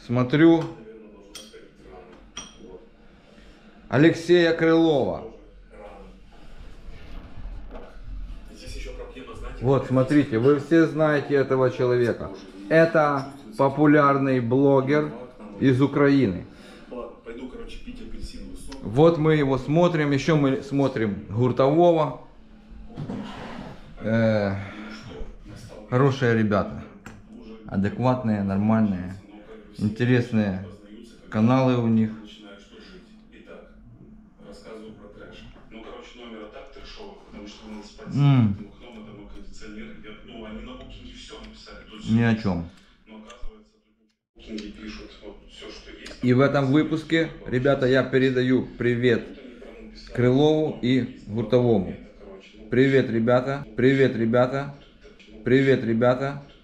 смотрю Алексея Крылова. Вот, смотрите, вы все знаете этого человека. Это популярный блогер из Украины. Вот мы его смотрим, еще мы смотрим Гуртового. Хорошие ребята, адекватные, нормальные, интересные каналы у них. Ни о чем. И в этом выпуске, ребята, я передаю привет Крылову и Гуртовому. Привет, ребята. Привет, ребята. Привет, ребята.